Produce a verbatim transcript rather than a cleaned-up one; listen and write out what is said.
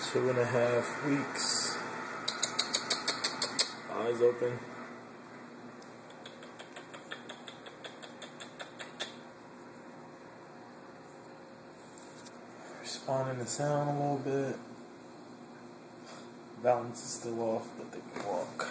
Two and a half weeks. Eyes open. Responding to sound a little bit. Balance is still off, but they can walk.